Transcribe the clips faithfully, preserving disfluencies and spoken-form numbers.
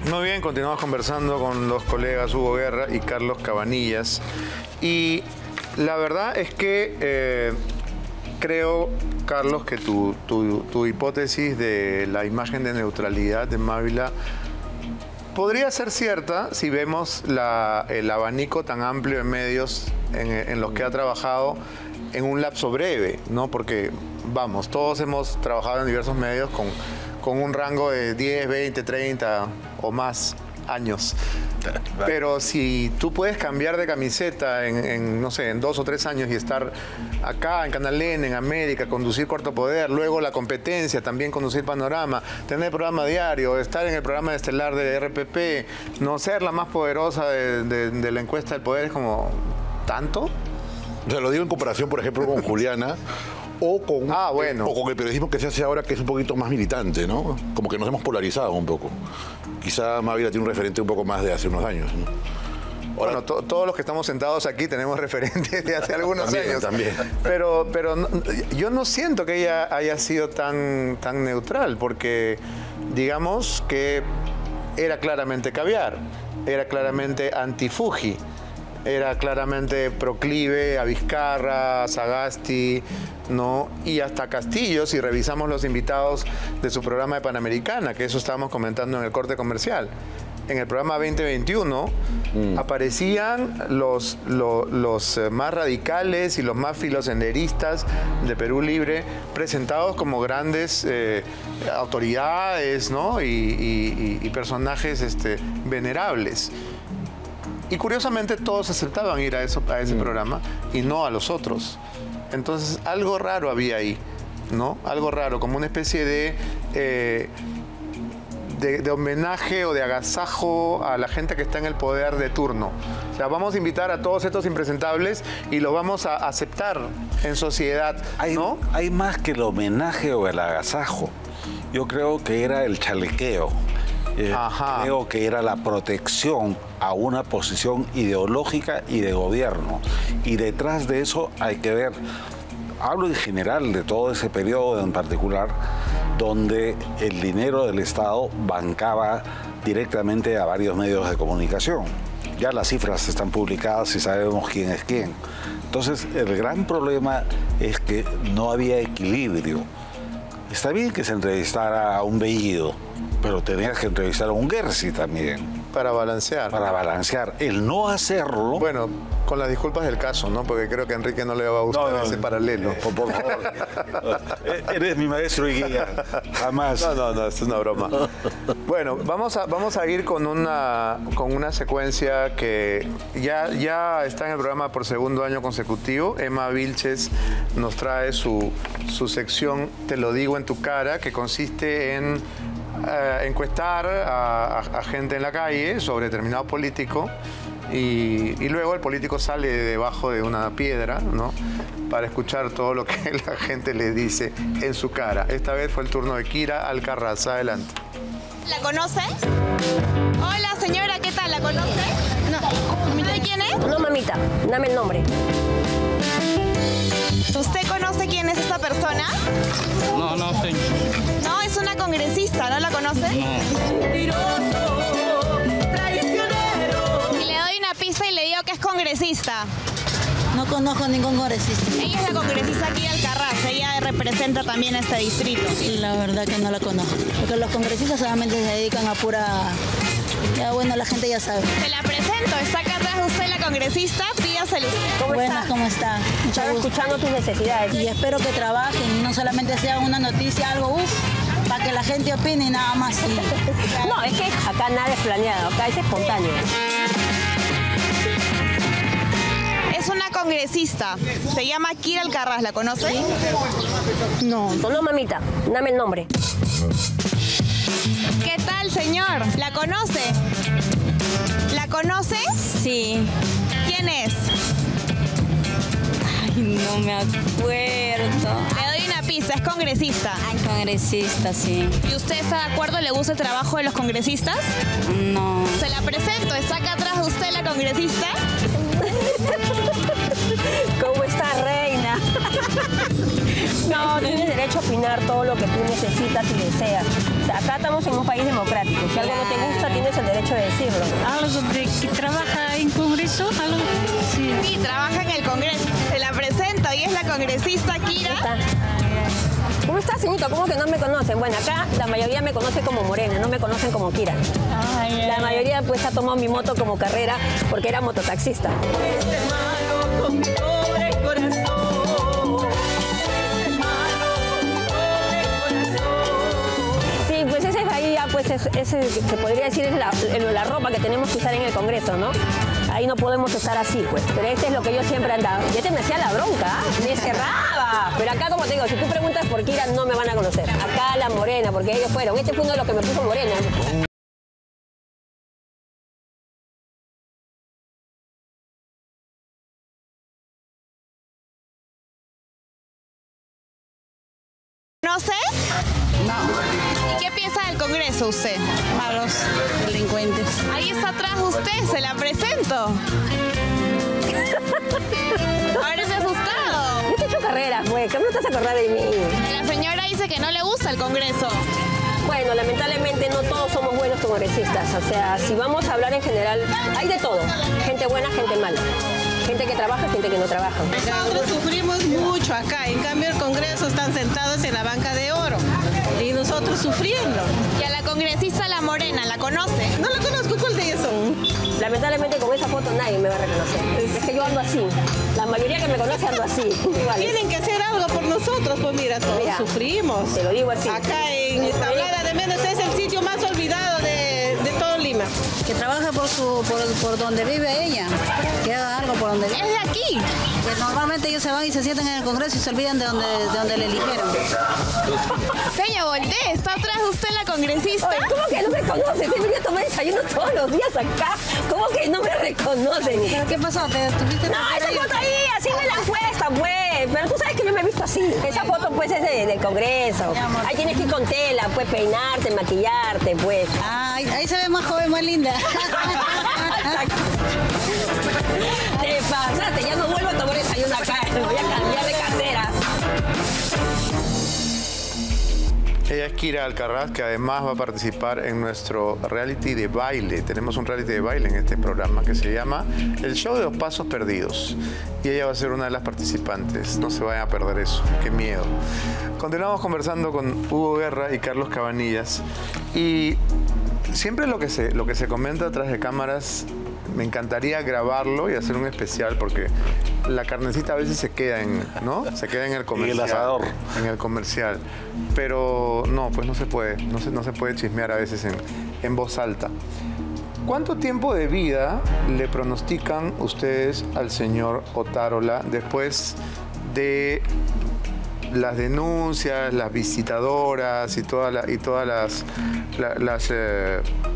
Muy bien, continuamos conversando con los colegas Hugo Guerra y Carlos Cabanillas. Y la verdad es que eh, creo, Carlos, que tu, tu, tu hipótesis de la imagen de neutralidad de Mávila podría ser cierta si vemos la, el abanico tan amplio de medios en, en los que ha trabajado en un lapso breve, ¿no? Porque, vamos, todos hemos trabajado en diversos medios con, con un rango de diez, veinte, treinta o más años. Pero si tú puedes cambiar de camiseta en, en, no sé, en dos o tres años y estar acá en Canal N, en América, conducir Cuarto Poder, luego la competencia, también conducir Panorama, tener programa diario, estar en el programa estelar de R P P, no ser la más poderosa de, de, de la encuesta del poder, es como, ¿tanto? O sea, lo digo en comparación, por ejemplo, con Juliana o con, ah, bueno. o con el periodismo que se hace ahora, que es un poquito más militante, ¿no? Como que nos hemos polarizado un poco. Quizá Mávila tiene un referente un poco más de hace unos años, ¿no? Ahora, bueno, to todos los que estamos sentados aquí tenemos referentes de hace algunos también, años. También. Pero, pero no, yo no siento que ella haya sido tan, tan neutral, porque digamos que era claramente caviar, era claramente anti-Fuji, era claramente proclive a Vizcarra, a Sagasti, ¿no? Y hasta Castillo, si revisamos los invitados de su programa de Panamericana, que eso estábamos comentando en el corte comercial. En el programa veinte veintiuno mm. aparecían los, los, los más radicales y los más filosenderistas de Perú Libre, presentados como grandes eh, autoridades, ¿no? y, y, y personajes este, venerables. Y curiosamente todos aceptaban ir a, eso, a ese mm. programa y no a los otros. Entonces algo raro había ahí, ¿no? Algo raro, como una especie de, eh, de, de homenaje o de agasajo a la gente que está en el poder de turno. O sea, vamos a invitar a todos estos impresentables y los vamos a aceptar en sociedad, ¿no? Hay, hay más que el homenaje o el agasajo. Yo creo que era el chalequeo. Eh, creo que era la protección a una posición ideológica y de gobierno. Y detrás de eso hay que ver, hablo en general de todo ese periodo en particular, donde el dinero del Estado bancaba directamente a varios medios de comunicación. Ya las cifras están publicadas y sabemos quién es quién. Entonces, el gran problema es que no había equilibrio. Está bien que se entrevistara a un Bellido, pero tenías que entrevistar a un Gersi también. Para balancear. Para balancear. El no hacerlo... Bueno, con las disculpas del caso, ¿no? Porque creo que a Enrique no le va a gustar no, no, ese paralelo. Eh, por, por favor. Eres mi maestro y guía. Jamás. No, no, no, es una broma. Bueno, vamos a, vamos a ir con una, con una secuencia que ya, ya está en el programa por segundo año consecutivo. Emma Vilches nos trae su, su sección Te lo digo en tu cara, que consiste en Uh, encuestar a, a, a gente en la calle sobre determinado político y, y luego el político sale debajo de una piedra, ¿no? Para escuchar todo lo que la gente le dice en su cara. Esta vez fue el turno de Kira Alcaraz. Adelante. ¿La conoce? Hola, señora, ¿qué tal? ¿La conoce? No. ¿De quién es? No, mamita, dame el nombre. ¿Usted conoce quién es esta persona? No, no sé. No, es una congresista, ¿no la conoce? No. Y le doy una pista y le digo que es congresista. No conozco ningún congresista. Ella es la congresista aquí de Alcaraz, ella representa también este distrito. La verdad que no la conozco, porque los congresistas solamente se dedican a pura... Ya bueno, la gente ya sabe. Se la presento, está acá atrás de usted la congresista, pídaselo. ¿Cómo Buenas, está? ¿cómo está? Mucho Estaba gusto. escuchando tus necesidades. Y espero que trabajen y no solamente sea una noticia, algo, uff, para que la gente opine y nada más. Sí. No, es que acá nada es planeado, acá es espontáneo. Es una congresista, se llama Kira Alcaraz, ¿la conoce? ¿Sí? No. No, no, mamita, dame el nombre. ¿Qué tal, señor? ¿La conoce? ¿La conoce? Sí. ¿Quién es? Ay, no me acuerdo. Le doy una pista, es congresista. Ay, congresista, sí. ¿Y usted está de acuerdo? ¿Le gusta el trabajo de los congresistas? No. Se la presento, está acá atrás de usted la congresista. ¿Cómo está, reina? No, tienes derecho a opinar todo lo que tú necesitas y deseas. O sea, acá estamos en un país democrático. Si algo no te gusta, tienes el Congreso? ¿Algo? Sí. Sí, trabaja en el Congreso. Se la presento y es la congresista Kira. ¿Cómo estás, señorita? ¿Cómo que no me conocen? Bueno, acá la mayoría me conoce como Morena, no me conocen como Kira. Ay, la mayoría pues ha tomado mi moto como carrera porque era mototaxista. Este malo con pobre corazón. Este malo con pobre corazón. Sí, pues ese es ahí ya, pues es, ese se podría decir es la, la ropa que tenemos que usar en el Congreso, ¿no? Ahí no podemos estar así, pues. Pero este es lo que yo siempre andaba. Y este me hacía la bronca, ¿eh? Me cerraba. Pero acá, como te digo, si tú preguntas por Kira, no me van a conocer. Acá la Morena, porque ellos fueron. Este fue uno de los que me puso Morena. ¿No sé? No. ¿Y qué piensa del Congreso usted? Malos delincuentes. Ahí está atrás usted, se la presento. Parece asustado. Yo te he hecho carrera, pues. ¿Cómo no te vas a acordar de mí? La señora dice que no le gusta el Congreso. Bueno, lamentablemente no todos somos buenos congresistas. O sea, si vamos a hablar en general, hay de todo. Gente buena, gente mala. Gente que trabaja, gente que no trabaja. Nosotros sufrimos mucho acá. En cambio, el Congreso están sentados en la banca de oro. Y nosotros sufriendo. ¿Y a la congresista La Morena, la conoce? No la conozco, ¿cuál de ellos son? Lamentablemente con esa foto nadie me va a reconocer. Es que yo ando así. La mayoría que me conoce ando así. Igual. Tienen que hacer algo por nosotros, pues mira, todos mira, sufrimos. Te lo digo así. Acá en Tablada de Menos es el sitio más olvidado de, de todo Lima. Que trabaje por, su, por, por donde vive ella. Que haga algo por donde vive. Es de aquí. Que normalmente ellos se van y se sientan en el Congreso y se olvidan de donde, de donde le eligieron. Señor, voltee, está atrás de usted la congresista. Oye, ¿cómo que no me conoce? Te venía a tomar desayuno todos los días acá. ¿Cómo que no me reconocen? ¿Pero qué pasó? ¿Te tuviste No, esa ahí? Foto ahí, así me la han puesto, pues. Pero tú sabes que yo me he visto así. Esa foto, pues, es de, del Congreso. Ahí tienes que ir con tela, pues, peinarte, maquillarte, pues. Ah, ahí, ahí se ve más joven, más linda. Te pasaste, ya no vuelvo a tomar desayuno acá. Me voy a cambiar de cartera. Ella es Kira Alcaraz, que además va a participar en nuestro reality de baile. Tenemos un reality de baile en este programa que se llama El Show de los Pasos Perdidos. Y ella va a ser una de las participantes. No se vayan a perder eso. Qué miedo. Continuamos conversando con Hugo Guerra y Carlos Cabanillas. Y siempre lo que se, lo que se comenta atrás de cámaras, me encantaría grabarlo y hacer un especial porque la carnecita a veces se queda en, ¿no? Se queda en el comercial. Y el asador. En el comercial. Pero no, pues no se puede. No se, no se puede chismear a veces en, en voz alta. ¿Cuánto tiempo de vida le pronostican ustedes al señor Otárola después de las denuncias, las visitadoras y, toda la, y todas las... La, las eh,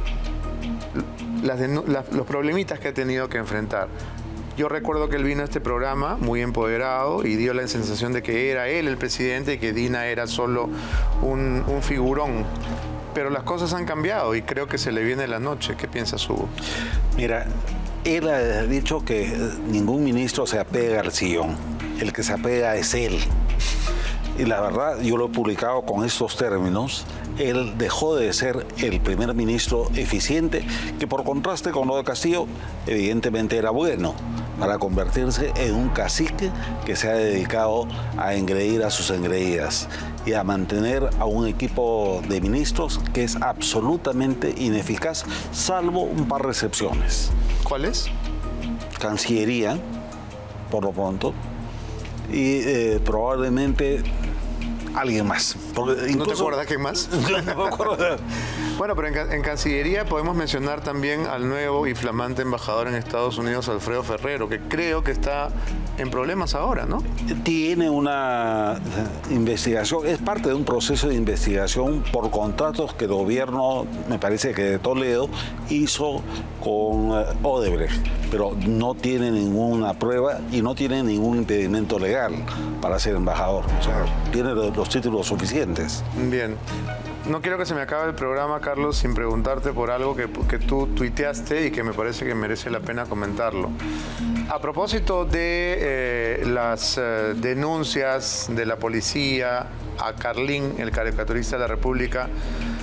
Las, las, los problemitas que ha tenido que enfrentar? Yo recuerdo que él vino a este programa muy empoderado y dio la sensación de que era él el presidente y que Dina era solo un, un figurón. Pero las cosas han cambiado y creo que se le viene la noche. ¿Qué piensas, Hugo? Mira, él ha dicho que ningún ministro se apega al sillón. El que se apega es él. Y la verdad, yo lo he publicado con estos términos. Él dejó de ser el primer ministro eficiente, que por contraste con lo de Castillo, evidentemente era bueno, para convertirse en un cacique que se ha dedicado a engreír a sus engreídas y a mantener a un equipo de ministros que es absolutamente ineficaz, salvo un par de excepciones. ¿Cuáles? Cancillería, por lo pronto, y eh, probablemente alguien más. Porque incluso, ¿no te acuerdas quién más? No me acuerdo. Bueno, pero en, en Cancillería podemos mencionar también al nuevo y flamante embajador en Estados Unidos, Alfredo Ferrero, que creo que está en problemas ahora, ¿no? Tiene una investigación, es parte de un proceso de investigación por contratos que el gobierno, me parece que de Toledo, hizo con Odebrecht, pero no tiene ninguna prueba y no tiene ningún impedimento legal para ser embajador. O sea, tiene los títulos suficientes. Bien. No quiero que se me acabe el programa, Carlos, sin preguntarte por algo que, que tú tuiteaste y que me parece que merece la pena comentarlo. A propósito de eh, las eh, denuncias de la policía a Carlín, el caricaturista de la República,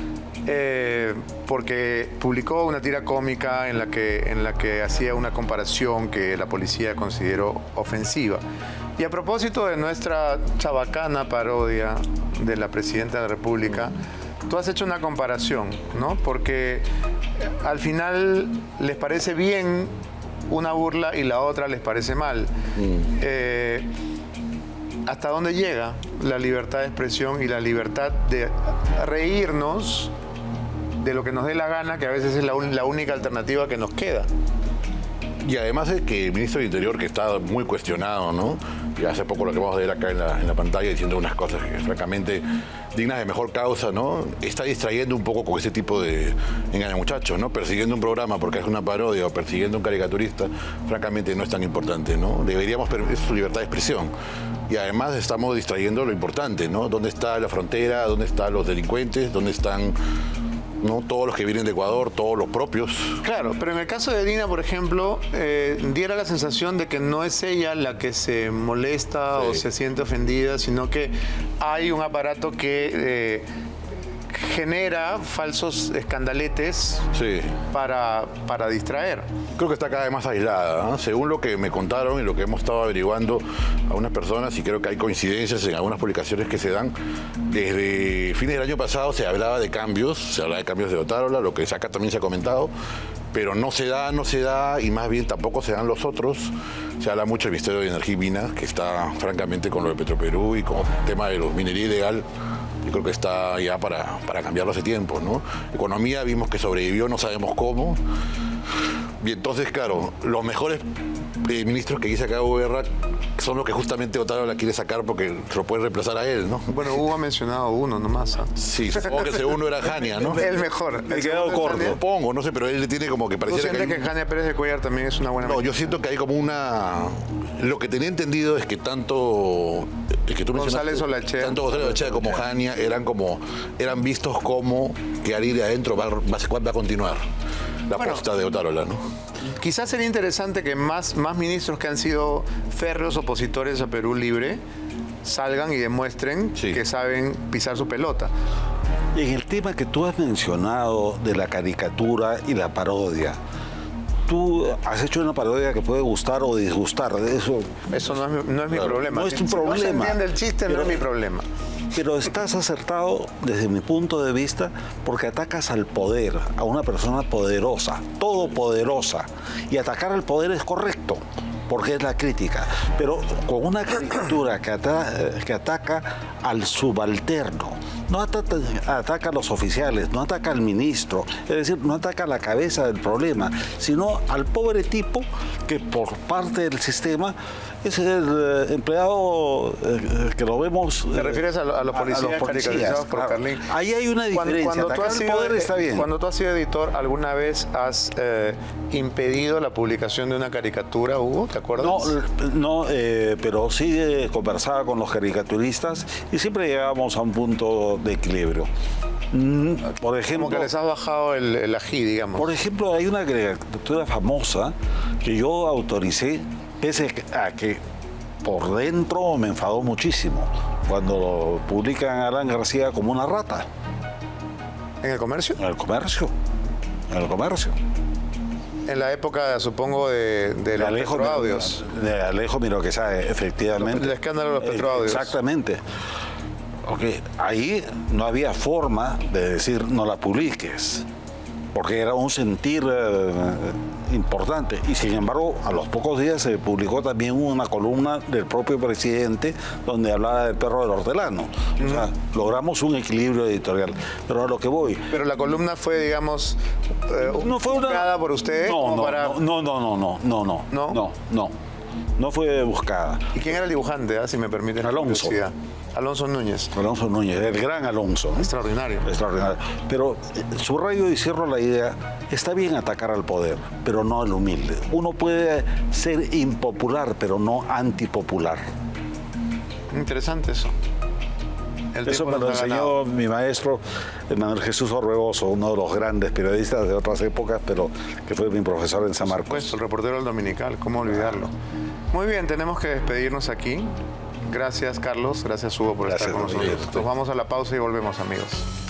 eh, porque publicó una tira cómica en la, que, en la que hacía una comparación que la policía consideró ofensiva. Y a propósito de nuestra chabacana parodia de la Presidenta de la República, tú has hecho una comparación, ¿no? Porque al final les parece bien una burla y la otra les parece mal. Mm. Eh, ¿Hasta dónde llega la libertad de expresión y la libertad de reírnos de lo que nos dé la gana, que a veces es la, un, la única alternativa que nos queda? Y además es que el ministro del Interior, que está muy cuestionado, ¿no? Y hace poco lo que vamos a ver acá en la, en la pantalla, diciendo unas cosas que francamente dignas de mejor causa, ¿no? Está distrayendo un poco con ese tipo de engaño muchachos, ¿no? Persiguiendo un programa porque es una parodia o persiguiendo un caricaturista, francamente no es tan importante, ¿no? Deberíamos, es su libertad de expresión. Y además estamos distrayendo lo importante, ¿no? ¿Dónde está la frontera? ¿Dónde están los delincuentes? ¿Dónde están, no, todos los que vienen de Ecuador, todos los propios? Claro, pero en el caso de Dina, por ejemplo, eh, diera la sensación de que no es ella la que se molesta sí. o se siente ofendida, sino que hay un aparato que eh, genera falsos escandaletes sí. para, para distraer. Creo que está cada vez más aislada, ¿no? Según lo que me contaron y lo que hemos estado averiguando a unas personas, y creo que hay coincidencias en algunas publicaciones que se dan, desde fines del año pasado se hablaba de cambios, se hablaba de cambios de Otárola, lo que acá también se ha comentado, pero no se da, no se da, y más bien tampoco se dan los otros. Se habla mucho del Ministerio de Energía y Minas, que está francamente con lo de Petroperú y con el tema de los minería ilegal. Yo creo que está ya para, para cambiarlo hace tiempo, ¿no? Economía, vimos que sobrevivió, no sabemos cómo. Y entonces, claro, los mejores eh, ministros que dice acá Hugo Guerra son los que justamente Otárola la quiere sacar porque se lo puede reemplazar a él, ¿no? Bueno, Hugo ha mencionado uno nomás. ¿eh? Sí, supongo que el segundo era Jania, ¿no? El mejor. Me he quedado corto. Supongo, no sé, pero él tiene como que pareciera que... ¿Tú sientes que, que Jania Pérez de Cuellar también es una buena... No, yo siento que hay como una... Lo que tenía entendido es que tanto... Es que tú González Olachea. Tanto González Olachea como Jania eran como... Eran vistos como que al ir de adentro va, va, va a continuar la bueno, posta de Otárola, ¿no? Quizás sería interesante que más, más ministros que han sido férreos opositores a Perú Libre salgan y demuestren sí. que saben pisar su pelota. En el tema que tú has mencionado de la caricatura y la parodia, tú has hecho una parodia que puede gustar o disgustar. De eso eso no es, no es mi claro. problema. No es tu si problema. Si no se entiende el chiste, pero, no es mi problema. Pero estás acertado desde mi punto de vista porque atacas al poder, a una persona poderosa, todopoderosa. Y atacar al poder es correcto, porque es la crítica. Pero con una caricatura que, ata que ataca al subalterno, no ataca, ataca a los oficiales, no ataca al ministro, es decir, no ataca a la cabeza del problema, sino al pobre tipo que por parte del sistema es el eh, empleado eh, que lo vemos... ¿Te eh, refieres a, a los policías, a los policías caricaturizados por claro. Carlín? Ahí hay una diferencia. Cuando, cuando, tú has sido, poder está bien. cuando tú has sido editor, ¿alguna vez has eh, impedido la publicación de una caricatura, Hugo? ¿Te acuerdas? No, no eh, pero sí eh, conversaba con los caricaturistas y siempre llegábamos a un punto de equilibrio. Mm, por ejemplo... Como que les has bajado el, el ají, digamos. Por ejemplo, hay una caricatura famosa que yo autoricé, pese a que por dentro me enfadó muchísimo cuando lo publican a Alan García como una rata. ¿En el comercio? En el comercio. En el comercio. En la época, supongo, de, de, de los Alejo, petroaudios. De Alejo Miro que sabe, efectivamente. El escándalo de los petroaudios. Exactamente. Okay. Ahí no había forma de decir no la publiques, porque era un sentir eh, importante. Y sin embargo, a los pocos días se publicó también una columna del propio presidente donde hablaba del perro del hortelano. Mm. O sea, logramos un equilibrio editorial. Pero a lo que voy... Pero la columna fue, digamos, eh, no fue buscada por usted. No, no, para... no, no, no, no, no, no, no, no, no, no, no fue buscada. ¿Y quién era el dibujante, eh, si me permiten? Alonso. Alonso Núñez. Alonso Núñez, el gran Alonso. Extraordinario. Extraordinario. Pero subrayo y cierro la idea, está bien atacar al poder, pero no al humilde. Uno puede ser impopular, pero no antipopular. Interesante eso. El eso me lo enseñó mi maestro, Manuel Jesús Orbegoso, uno de los grandes periodistas de otras épocas, pero que fue mi profesor en San Marcos. Por supuesto, el reportero del Dominical, ¿cómo olvidarlo? Muy bien, tenemos que despedirnos aquí. Gracias, Carlos. Gracias, Hugo, por Gracias, estar con nosotros. Nos vamos a la pausa y volvemos, amigos.